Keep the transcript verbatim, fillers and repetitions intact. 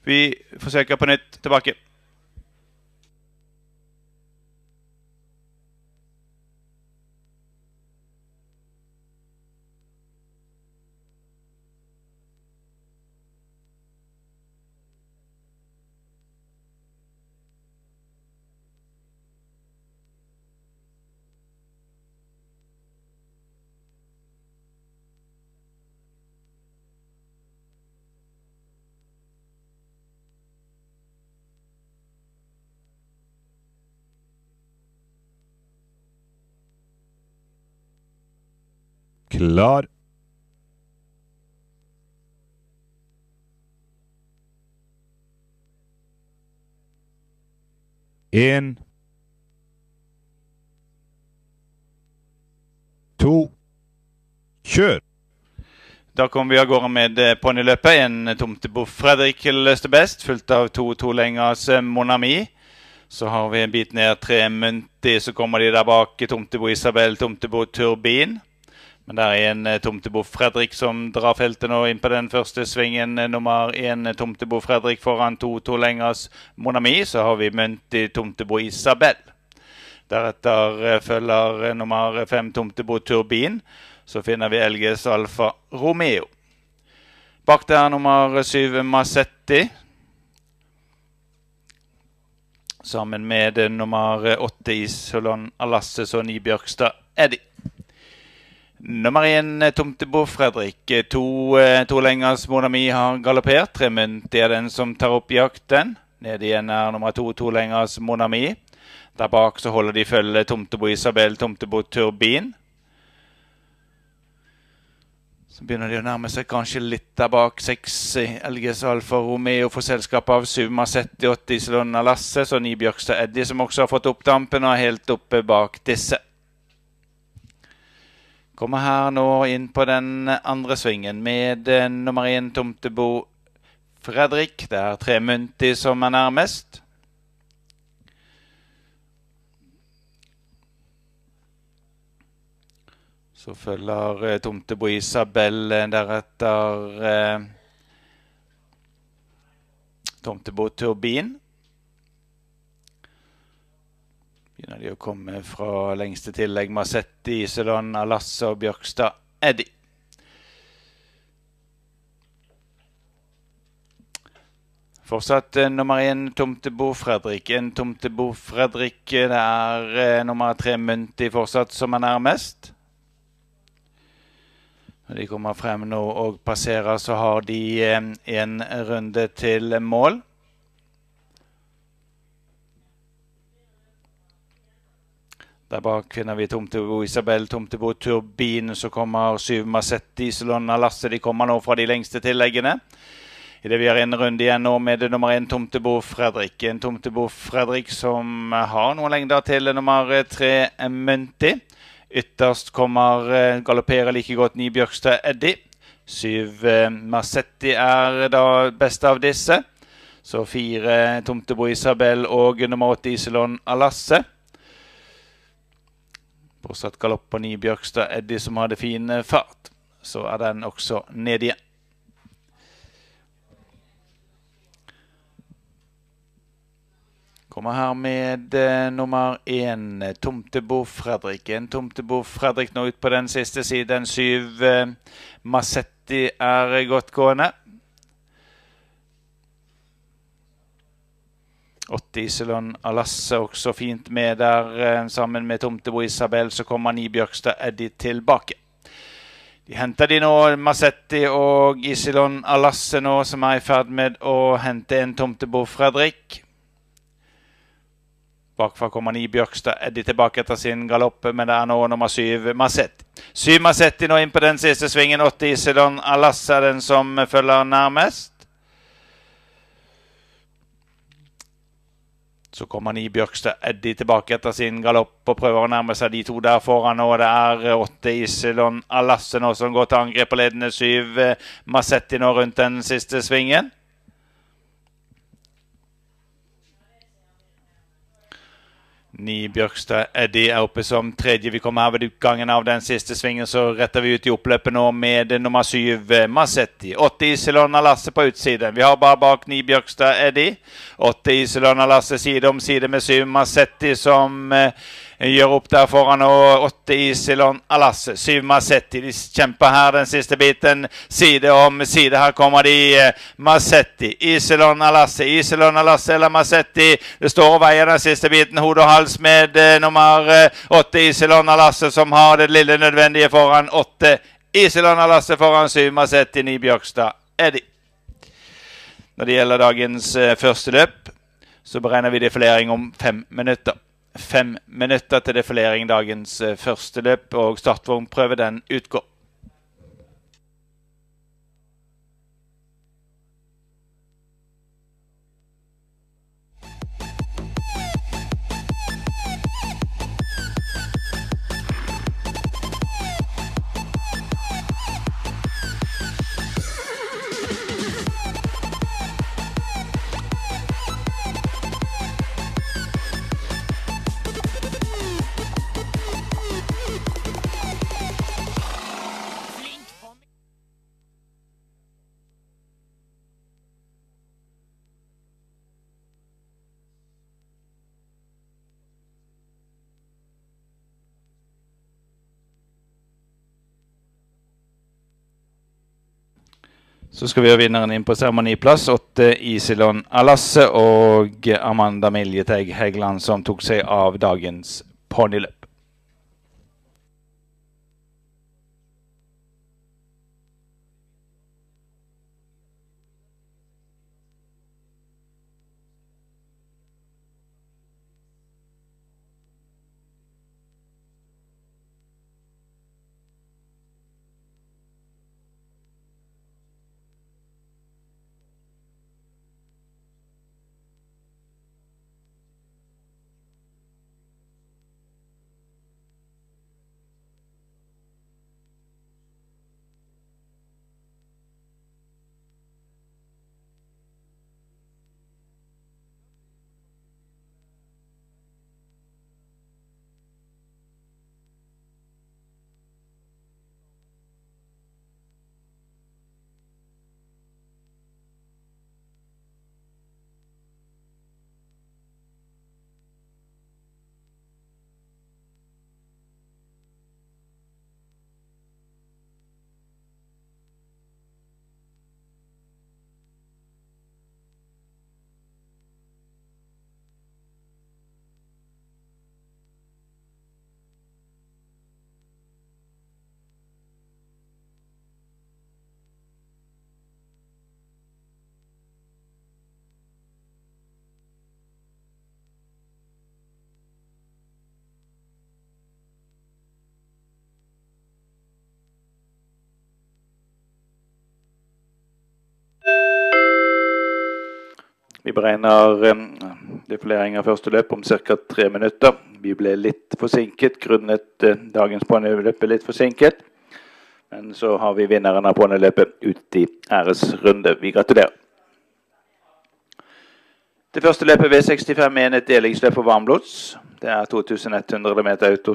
Vi försöker på nytt, tillbaka. Klar. En. To. Kjør. Da kommer vi av gårde med ponyløpet. En tomtebo Fredrik løste best, fulgt av to to-lengers Monami. Så har vi en bit ned tre Munti, så kommer de der bak tomtebo Isabel, tomtebo Turbin. Men der er en tomtebo Fredrik som drar feltet nå inn på den første svingen. Nummer en tomtebo Fredrik foran to to-lengers Monami. Så har vi Munti, tomtebo Isabel. Deretter følger nummer fem tomtebo Turbin. Så finner vi L Gs Alfa Romeo. Bak der nummer syv Massetti. Sammen med nummer åtte Isolon Alasses og ni Bjørkstad Eddie. Nummer en tomtebo Fredrik. To, to lengers Monami har galoppert. Tre Munti er den som tar opp jakten. Nede igjen er nummer to, to lengers Monami. Der bak så holder de følge tomtebo Isabel, tomtebo Turbin. Så begynner de å nærme seg kanskje litt der bak. Seks L Gs Alfa Romeo for selskap av syv Massetti, åtte Isolon Alasses og ni Bjørkstad Eddie, som også har fått opp dampen og er helt oppe bak disse. Kommer her nå inn på den andre svingen med nummer en tomtebo Fredrik. Det er tre Munti som er nærmest. Så følger tomtebo Isabel, deretter eh, tomtebo Turbin. Begynner de å komme fra lengste tillegg Massetti, Isolon Alasse og Bjørkstad Eddie. Fortsatt eh, nummer en tomtebo Fredrik. En tomtebo Fredrik, det er eh, nummer tre Munti fortsatt som er nærmest. Når de kommer frem nå og passerer, så har de eh, en runde til mål. Der bak finner vi tomtebo Isabel, tomtebo Turbin, så kommer syv Massetti, Isolon Alasse. De kommer nå fra de lengste tilleggene. I det vi har en runde igjen nå med nummer en tomtebo Fredrik. En tomtebo Fredrik som har noen lengder til nummer tre Munti. Ytterst kommer galoppere like godt ni Bjørkstad Eddie. Syv Massetti er da best av disse. Så fire tomtebo Isabel og nummer åtte Isolon Alasse. Fortsatt galopp på ni Bjørkstad Eddie som hadde fin fart. Så er den også ned igjen. Kommer her med eh, nummer en, tomtebo Fredrik. En tomtebo Fredrik nå ut på den siste siden. Syv eh, Massetti er godt gående. Åtte Isolon Alasse også fint med der. Eh, sammen med tomtebo Isabel så kommer ni Bjørkstad Eddie tilbake. De henter de nå Massetti og Isolon Alasse nå, som er i ferd med å hente en tomtebo Fredrik. Bakfra kommer ni Bjørkstad Eddie tilbake etter sin galopp, men det er nå nummer syv Massetti. Syv Massetti nå inn på den siste svingen. Åtte Isolon Alasse er den som følger nærmest. Så kommer ni Bjørkstad Eddie tilbake etter sin galopp og prøver å nærme seg de to der foran. Og det er åtte Isolon Alasse nå som går til angrep på ledende syv Massetti nå rundt den siste svingen. Ni Bjørkstad Eddie er oppe som tredje. Vi kommer her ved utgangen av den siste svingen, så retter vi ut i oppløpet nå med nummer syv, Massetti. Åtte Iselon Alasse på utsiden. Vi har bare bak Ni Bjørkstad Eddie. Åtte Iselon Alasse side om side med syv Massetti som eh, gjør opp der foran, og åtte Iselon Alasse. Syv Massetti. De kjemper her den siste biten. Side om side. Her kommer de. Eh, Massetti. Iselon Alasse. Iselon Alasse eller Massetti. Det står og veier den siste biten. Hode og hals med eh, nummer åtte Iselon Alasse som har det lille nødvendige foran åtte Iselon Alasse foran syv Massetti Ni Bjørkstad Eddie. Når det gjelder dagens eh, første løp, så beregner vi defilering om fem minutter. Fem minutter til defilering dagens eh, første løp, og startvognprøve den utgår. Så skal vi ha vinneren inn på seremoniplass. Åtte Iselon Alasse og Amanda Miljeteg Hegland som tok seg av dagens ponyløp. Vi beregner um, defilering av første løp om cirka tre minutter. Vi ble litt forsinket, grunnet uh, dagens ponyløp litt forsinket. Men så har vi vinneren av ponyløpet ut i æresrunde. Vi gratulerer. Det første løpet V sekstifem er et delingsløp for varmblods. Det er to tusen ett hundre meter auto.